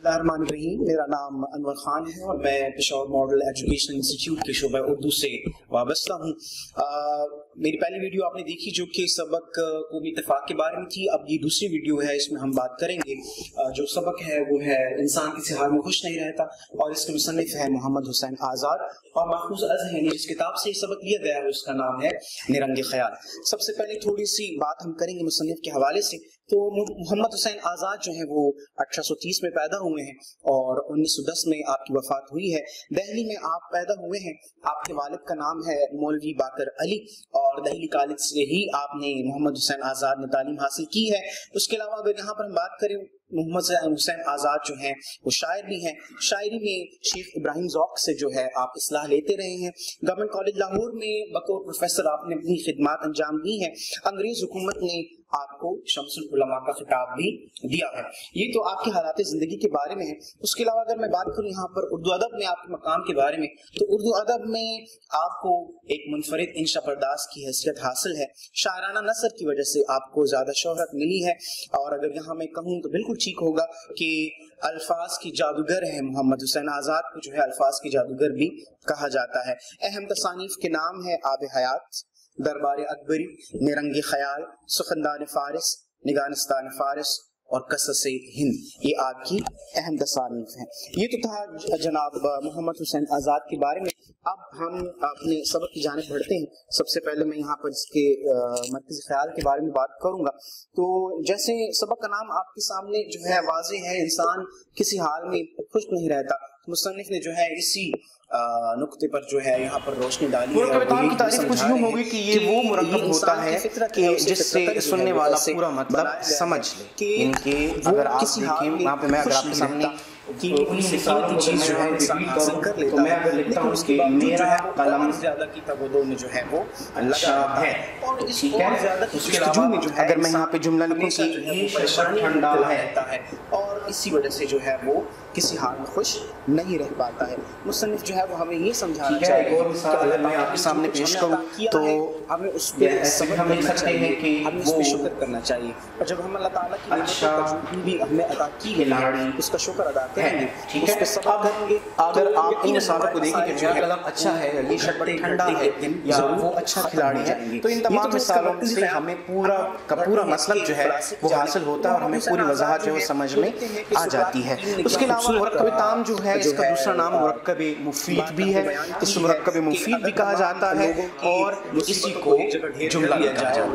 बिस्मिल्लाहिर्रहमानिर्रहीम। मेरा नाम अनवर खान है और मैं पेशावर मॉडल एजुकेशन इंस्टीट्यूट के शोबा उर्दू से वाबस्ता हूँ। मेरी पहली वीडियो आपने देखी जो कि सबक कौमी इत्तेफाक के बारे में थी। अब ये दूसरी वीडियो है, इसमें हम बात करेंगे जो सबक है वो है इंसान किसी हाल में खुश नहीं रहता, और इसके मुसन्निफ है मोहम्मद हुसैन आज़ाद और महफूज अज़हनी। जिस किताब से ये सबक लिया गया है उसका नाम है निरंगे ख्याल। सबसे पहले थोड़ी सी बात हम करेंगे मुसन्निफ के हवाले से। तो मोहम्मद हुसैन आज़ाद जो है वो 1830 में पैदा हुए हैं और 1910 में आपकी वफात हुई है। दिल्ली में आप पैदा हुए हैं। आपके वालिद का नाम है मौलवी बाकर अली और दिल्ली कॉलेज से ही आपने मोहम्मद हुसैन आज़ाद ने तालीम हासिल की है। उसके अलावा अगर यहाँ पर हम बात करें, मोहम्मद हुसैन आज़ाद जो हैं वो शायर भी हैं। शायरी में शेख इब्राहिम ज़ौक़ से जो है आप इस्लाह लेते रहे हैं। गवर्नमेंट कॉलेज लाहौर में बतौर प्रोफेसर आपने अपनी खिदमत अंजाम दी हैं। अंग्रेज हुकूमत ने आपको शम्सुल उलमा का खिताब भी दिया है। ये तो आपके हालात ज़िंदगी के बारे में है। उसके अलावा अगर मैं बात करूँ यहाँ पर उर्दू अदब में आपके मकाम के बारे में, तो उर्दू अदब में आपको एक मुनफरिद इंशा पर्दास की हैसियत हासिल है। शायराना नसर की वजह से आपको ज़्यादा शोहरत मिली है। और अगर यहाँ मैं कहूँ तो बिल्कुल ठीक होगा कि अल्फाज की जादूगर है। मोहम्मद हुसैन आज़ाद को जो है अल्फाज की जादूगर भी कहा जाता है। अहम तसानीफ के नाम है आब हयात, दरबार अकबरी, निरंगे ख्याल, सुखनदान फारिस, निगानिस्तान फारिस और कससे हिंद। ये आपकी अहम तसानीफ हैं। ये तो था जनाब मोहम्मद हुसैन आज़ाद के बारे में। अब हम अपने सबक की जानिब बढ़ते हैं। सबसे पहले मैं यहाँ पर इसके मरकज़ी ख्याल के बारे में बात करूँगा। तो जैसे सबक का नाम आपके सामने जो है वाज़ेह है, इंसान किसी हाल में खुश नहीं रहता। मुसन्निफ ने जो है इसी नुक्ते पर जो है यहाँ पर रोशनी डाली है। मुरक्कब की तारीफ कुछ यूं होगी कि ये वो मुरक्कब होता है कि जिससे सुनने वाला पूरा मतलब समझ ले कि अगर आप देखें यहाँ पे मैं अगर आपके सामने कि चीज जो है इंसान हासिल कर लेता है, तो मैं अगर लिखता हूँ उसके मेरा कलम ज्यादा की तवज्जो में जो है वो लगा है। और ठीक है, उसके अलावा में जो है अगर मैं यहाँ पे जुमला लिखूं कि ये परेशानी ठंडा रहता है और इसी वजह से जो है वो किसी हाल में खुश नहीं रह पाता है। मुसन्निफ जो है वो हमें ये समझाना चाहिए कि अगर मैं आपके सामने पेश करूं तो हमें उस पे सबक मिल सकते हैं कि हमें उस पे शुक्र करना चाहिए। और जब हम अल्लाह ताला की नेमतों भी हमें अता की है उसका शुक्र अदा करेंगे, ठीक है। सब करेंगे। अगर आप इन मिसालों को देखें कि मेरा कलम अच्छा है, ये शक्ल ठंडा है या वो अच्छा खिलाड़ी है, तो इन तमाम मिसालों से हमें पूरा का पूरा मसलब जो है वो हासिल होता है और हमें पूरी वजाहत जो है समझ में आ जाती है। उसके अलावा मुरक्कब ताम जो है इसका दूसरा नाम मुरक्कब मुफीद भी है। इस मुरक्कब मुफीद भी कहा जाता है और इसी को जुमला भी कहा जाता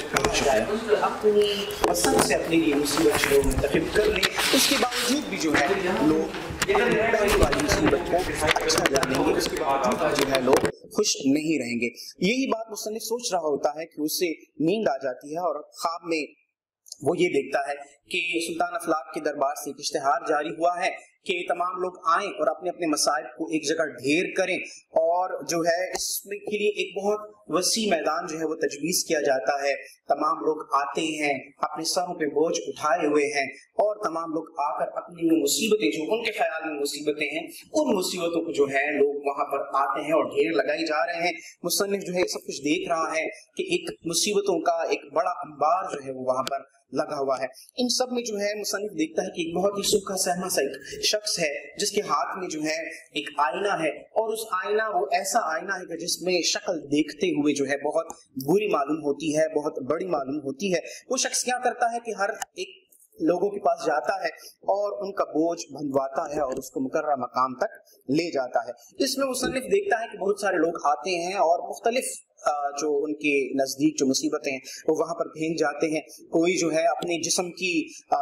है। अपनी पसंद से अपने लिए मुसीबत को मुंतखब कर ले, उसके बावजूद भी जो है लोग पहली वाली मुसीबत को अच्छा जानेंगे, उसके बावजूद जो है लोग खुश नहीं रहेंगे। यही बात मुसन्निफ सोच रहा होता है कि उसे नींद आ जाती है और ख्वाब में वो ये देखता है कि सुल्तान अफलाक के दरबार से एक इश्तिहार जारी हुआ है कि तमाम लोग आएं और अपने अपने मसाइब को एक जगह ढेर करें, और जो है इसमें के लिए एक बहुत वसी मैदान जो है वो तजवीज़ किया जाता है। तमाम लोग आते हैं, अपने सरों पे बोझ उठाए हुए हैं और तमाम लोग आकर अपनी मुसीबतें जो उनके ख्याल में मुसीबतें हैं उन मुसीबतों को जो है लोग वहां पर आते हैं और ढेर लगाई जा रहे हैं। मुसन्निफ जो है सब कुछ देख रहा है कि एक मुसीबतों का एक बड़ा अंबार जो है वो वहां पर लगा हुआ है। इन सब में जो है मुसन्निफ देखता है कि एक बहुत ही सूखा सहमा सा एक शख्स है जिसके हाथ में जो है एक आईना है, और उस आईना वो ऐसा आईना है कि जिसमें शक्ल देखते हुए जो है बहुत बुरी मालूम होती है, बहुत बड़ी मालूम होती है। वो शख्स क्या करता है कि हर एक लोगों के पास जाता है और उनका बोझ बंधवाता है और उसको मुकर्रर मकाम तक ले जाता है। इसमें मुसन्निफ देखता है कि बहुत सारे लोग आते हैं और मुख्तलिफ जो उनके नजदीक जो मुसीबतें हैं वो वहां पर भेज जाते हैं। कोई जो है अपने जिस्म की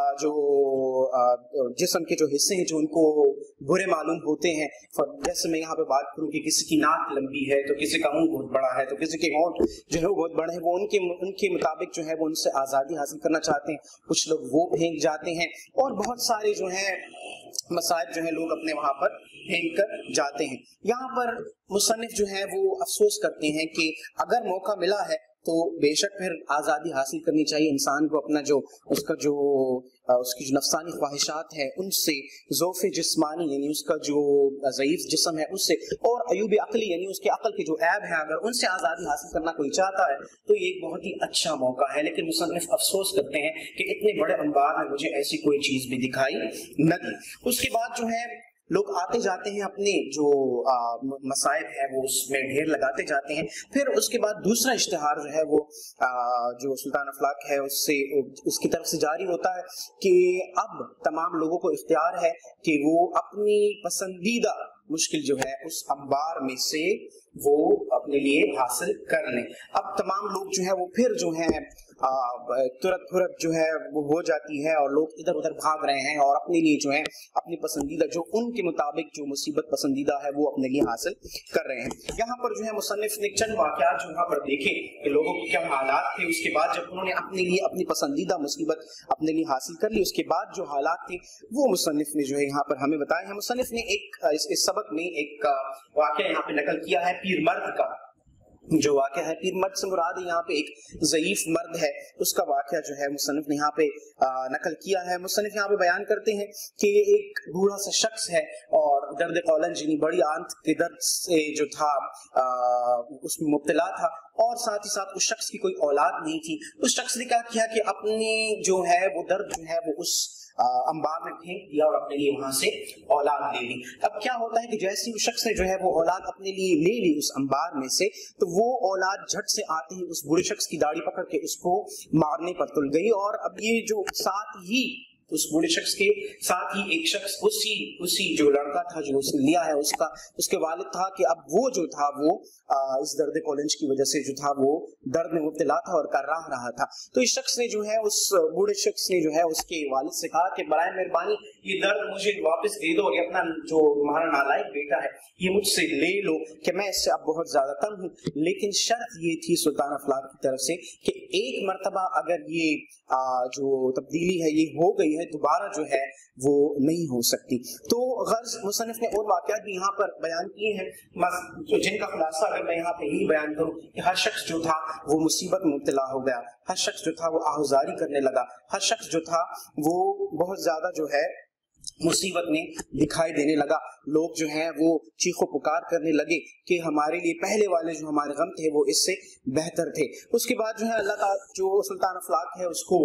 जिस्म के जो हिस्से हैं जो उनको बुरे मालूम होते हैं, जैसे मैं यहाँ पे बात करूँ कि किसी की नाक लंबी है तो किसी का मुंह बहुत बड़ा है तो किसी के होंठ जो है वो बहुत बड़े हैं, वो उनके मुताबिक जो है वो उनसे आज़ादी हासिल करना चाहते हैं। कुछ लोग वो भेज जाते हैं और बहुत सारे जो है मसाइब जो है लोग अपने वहां पर پھینک کر جاتے ہیں۔ یہاں پر مصنف جو ہے وہ افسوس کرتے ہیں کہ اگر موقع ملا ہے تو بے شک پھر آزادی حاصل کرنی چاہیے انسان کو، اپنا جو اس کی جو نفسانی خواہشات ہے ان سے، ضعف جسمانی یعنی اس کا جو ضعیف جسم ہے اس سے، اور عیوب عقلی یعنی اس کے عقل کے جو عیب ہیں اگر ان سے آزادی حاصل کرنا کوئی چاہتا ہے تو یہ ایک بہت ہی اچھا موقع ہے۔ لیکن مصنف افسوس کرتے ہیں کہ اتنے بڑے انبار میں مجھے ایسی کوئی چیز بھی دکھائی نہ دی۔ اس کے بعد جو ہے لوگ آتے جاتے ہیں، اپنے جو مصائب ہے وہ اس میں ڈھیر لگاتے جاتے ہیں۔ پھر اس کے بعد دوسرا اشتہار جو ہے وہ جو سلطان افلاک ہے اس کی طرف سے جاری ہوتا ہے کہ اب تمام لوگوں کو اختیار ہے کہ وہ اپنی پسندیدہ مشکل جو ہے اس انبار میں سے وہ اپنے لیے حاصل کر لیں۔ اب تمام لوگ جو ہے وہ پھر جو ہے ترت پھرت جو ہے وہ ہو جاتی ہے اور لوگ ادھر ادھر بھاگ رہے ہیں اور اپنے لیے جو ہے اپنی پسندیدہ جو ان کے مطابق جو مصیبت پسندیدہ ہے وہ اپنے لیے حاصل کر رہے ہیں۔ یہاں پر جو ہے مصنف نے چند واقعات جو یہاں پر دیکھے کہ لوگوں کے کیا حالات تھے، اس کے بعد جب انہوں نے اپنے لیے اپنی پسندیدہ مصیبت اپنے لیے حاصل کر لی اس کے بعد جو حالات تھے وہ مصنف نے جو ہے یہاں پر ہمیں بتائے ہیں۔ مصنف نے اس سبق میں ایک واقعہ یہاں پہ نقل کیا ہے پیر مرد کا۔ جو واقعہ ہے پیر مرد سے مراد یہاں پہ ایک ضعیف مرد ہے، اس کا واقعہ جو ہے مصنف نے یہاں پہ نقل کیا ہے۔ مصنف یہاں پہ بیان کرتے ہیں کہ ایک بوڑھا سا شخص ہے اور درد قولنج یعنی بڑی آنت کے درد سے جو تھا اس میں مبتلا تھا، اور ساتھ ہی ساتھ اس شخص کی کوئی اولاد نہیں تھی۔ اس شخص نے کیا کیا کہ اپنی جو ہے وہ درد جو ہے وہ اس انبار میں پھینک دیا اور اپنے لیے وہاں سے اولاد لے لی۔ اب کیا ہوتا ہے کہ جیسے اس شخص نے جو ہے وہ اولاد اپنے لیے لے لی اس انبار میں سے، تو وہ اولاد جھٹ سے آتے ہی اس بوڑھے شخص کی داڑھی پکڑ کے اس کو مارنے پر تل گئی، اور اب یہ جو ساتھ ہی اس بوڑھے شخص کے ساتھ ہی ایک شخص اسی جو لڑکا تھا جو اس نے لیا ہے اس کے والد تھا کہ اب وہ جو تھا وہ اس درد کولنج کی وجہ سے جو تھا وہ درد میں مبتلا تھا اور کرراہ رہا تھا۔ تو اس شخص نے جو ہے اس بوڑھے شخص نے جو ہے اس کے والد سے کہا کہ برائے مہربانی یہ درد مجھے واپس دے دو، اور یہ اپنا جو تمہارا نالائق بیٹا ہے یہ مجھ سے لے لو کہ میں اس سے اب بہت زیادہ تنگ ہوں۔ لیکن شرط یہ تھی سلطان افلاک کی طرف سے کہ ایک مرتبہ اگر یہ جو تبدیلی ہے یہ ہو گئی ہے دوبارہ جو ہے وہ نہیں ہو سکتی۔ تو غرض مصنف نے اور واقعات بھی یہاں پر بیان کیے ہیں جن کا خلاصہ اگر میں یہاں پہ یہی بیان کروں کہ ہر شخص جو تھا وہ مصیبت میں مبتلا ہو گیا، ہر شخص جو تھا وہ آہوزاری کرنے لگا، ہر شخص جو تھا وہ بہت زیادہ جو ہے مصیبت میں دکھائی دینے لگا۔ لوگ جو ہیں وہ چیخ و پکار کرنے لگے کہ ہمارے لیے پہلے والے جو ہمارے غم تھے وہ اس سے بہتر تھے۔ اس کے بعد جو ہے اللہ تعالیٰ جو سلطان افلاک ہے اس کو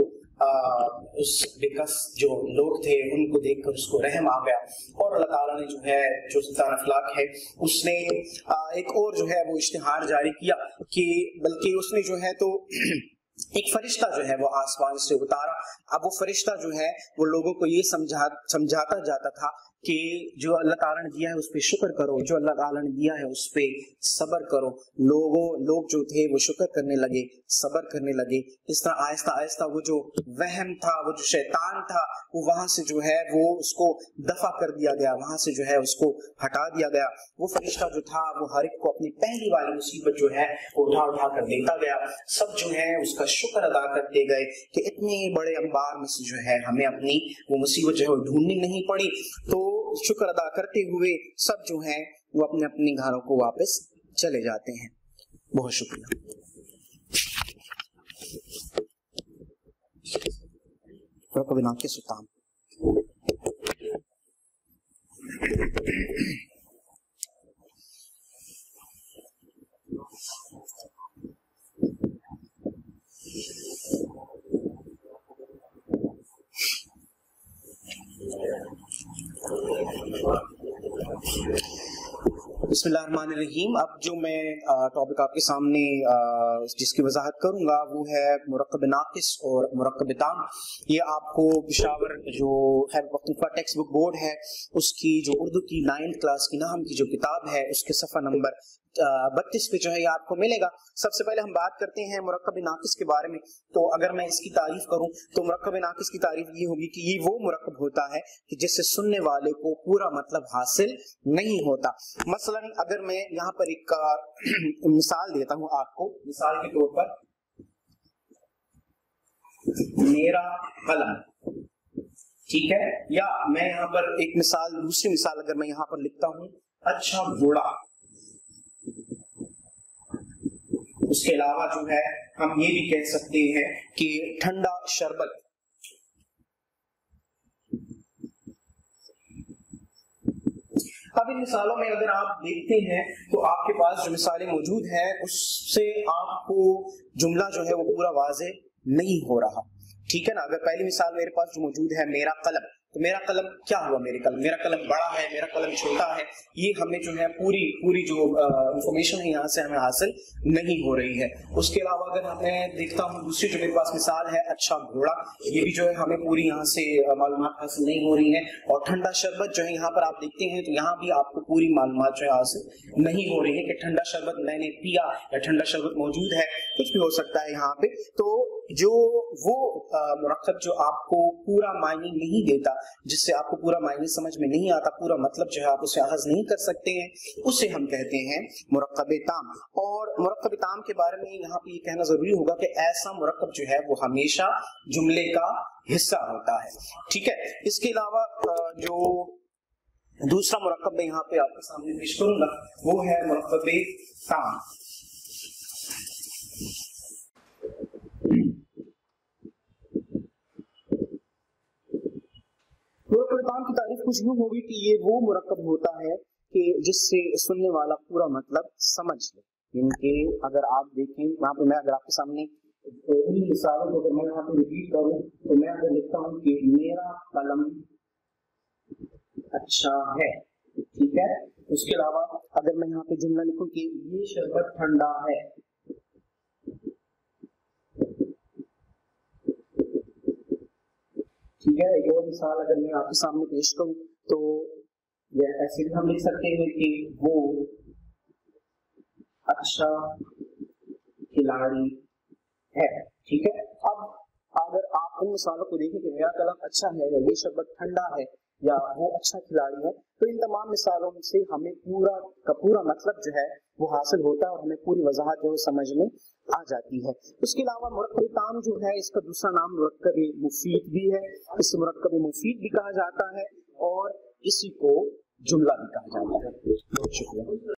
اس بےکس جو لوگ تھے ان کو دیکھ کر اس کو رحم آ گیا، اور اللہ تعالیٰ نے جو ہے جو سلطان افلاک ہے اس نے ایک اور جو ہے وہ اشتہار جاری کیا کہ بلکہ اس نے جو ہے تو ایک فرشتہ جو ہے وہ آسمان سے اتارا۔ اب وہ فرشتہ جو ہے وہ لوگوں کو یہ سمجھاتا جاتا تھا کہ جو اللہ تعالیٰ نے دیا ہے اس پہ شکر کرو، جو اللہ تعالیٰ نے دیا ہے اس پہ صبر کرو۔ لوگ جو تھے وہ شکر کرنے لگے، صبر کرنے لگے۔ اس طرح آہستہ آہستہ وہ جو وہم تھا، وہ جو شیطان تھا، وہ وہاں سے جو ہے وہ اس کو دفع کر دیا گیا، وہاں سے جو ہے اس کو ہٹا دیا گیا۔ وہ فرشتہ جو تھا وہ ہر ایک کو اپنی پہلی والی مصیبت جو ہے وہ اٹھا کر دیتا گیا۔ سب جو ہے اس کا شکر ادا کرتے گئے کہ اتنے بڑے انبار میں سے جو ہے ہمیں اپنی وہ مصیبت جو ہے وہ ڈھونڈنی نہیں پڑی۔ تو شکر ادا کرتے ہوئے سب جو ہیں وہ اپنے اپنے گھروں کو واپس چلے جاتے ہیں۔ بہت شکریہ۔ رب بنا کے سلطان بسم اللہ الرحمن الرحیم۔ اب جو میں ٹاپک آپ کے سامنے جس کی وضاحت کروں گا وہ ہے مرکب ناقص اور مرکب تام۔ یہ آپ کو پشاور جو Khyber Pakhtunkhwa textbook board ہے اس کی جو اردو کی 9th کلاس کی نحو کی جو کتاب ہے اس کے صفحہ نمبر 32 پہ جو ہے یہ آپ کو ملے گا۔ سب سے پہلے ہم بات کرتے ہیں مرکب ناقص کے بارے میں۔ تو اگر میں اس کی تعریف کروں تو مرکب ناقص کی تعریف یہ ہوگی کہ یہ وہ مرکب ہوتا ہے کہ جس سے سننے والے کو پورا مطلب حاصل نہیں ہوتا۔ مثلا اگر میں یہاں پر ایک مثال دیتا ہوں آپ کو، مثال کے طور پر میرا قلم، ٹھیک ہے. یا میں یہاں پر ایک مثال, دوسری مثال اگر میں یہاں پر لکھتا ہوں اچھا گھوڑا, اس کے علاوہ جو ہے ہم یہ بھی کہہ سکتے ہیں کہ ٹھنڈا شربت. اب ان مثالوں میں اگر آپ دیکھتے ہیں تو آپ کے پاس جو مثالیں موجود ہیں اس سے آپ کو جملہ جو ہے وہ پورا واضح نہیں ہو رہا. ٹھیک ہے نا. اگر پہلی مثال میرے پاس جو موجود ہے میرا قلم, تو میرا قلم کیا ہوا, میرا قلم بڑا ہے, میرا قلم چھوٹا ہے, یہ ہمیں جو ہے پوری جو انفارمیشن ہے یہاں سے ہمیں حاصل نہیں ہو رہی ہے. اس کے علاوہ اگر میں دیکھتا ہوں دوسری جو میرے پاس مثال ہے اچھا گھوڑا, یہ بھی جو ہے ہمیں پوری یہاں سے معلومات حاصل نہیں ہو رہی ہیں. اور ٹھنڈا شربت جو ہے یہاں پر آپ دیکھتے ہیں تو یہاں بھی آپ کو پوری معلومات جو ہے حاصل نہیں ہو رہی ہے کہ ٹھنڈا شربت میں نے پیا یا ٹھنڈا شربت موجود ہے, کچھ بھی ہو سکتا ہے یہاں پہ. تو جو وہ مرکب جو آپ کو پورا معنی نہیں دیتا, جس سے آپ کو پورا معنی سمجھ میں نہیں آتا, پورا مطلب جو ہے آپ اسے اخذ نہیں کر سکتے ہیں, اسے ہم کہتے ہیں مرکب تام. اور مرکب تام کے بارے میں یہاں پہ یہ کہنا ضروری ہوگا کہ ایسا مرکب جو ہے وہ ہمیشہ جملے کا حصہ ہوتا ہے. ٹھیک ہے. اس کے علاوہ جو دوسرا مرکب میں یہاں پہ آپ کے سامنے پیش کروں گا وہ ہے مرکب تام. مرکب تام کی تعریف کچھ یوں ہوگی کہ یہ وہ مرکب ہوتا ہے کہ جس سے سننے والا پورا مطلب سمجھ لے. یعنی کہ اگر آپ دیکھیں وہاں پہ, میں اگر آپ کے سامنے ان مثالوں کو اگر میں یہاں پہ ریپیٹ کروں تو میں اگر لکھتا ہوں کہ میرا قلم اچھا ہے, ٹھیک ہے. اس کے علاوہ اگر میں یہاں پہ جملہ لکھوں کہ یہ شربت ٹھنڈا ہے, ٹھیک ہے. ایک اور مثال اگر میں آپ کے سامنے پیش کروں تو ایسے بھی ہم لکھ سکتے ہیں کہ وہ اچھا کھلاڑی ہے, ٹھیک ہے. اب اگر آپ ان مثالوں کو دیکھیں کہ میرا قلم اچھا ہے یا یہ شربت ٹھنڈا ہے یا وہ اچھا کھلاڑی ہے, تو ان تمام مثالوں سے ہمیں پورا کا پورا مطلب جو ہے وہ حاصل ہوتا ہے اور ہمیں پوری وضاحت جو ہے سمجھ میں آ جاتی ہے. اس کے علاوہ مرکب تام جو ہے اس کا دوسرا نام مرکب مفید بھی ہے. اس مرکب مفید بھی کہا جاتا ہے اور اسی کو جملہ بھی کہا جاتا ہے. بہت شکریہ.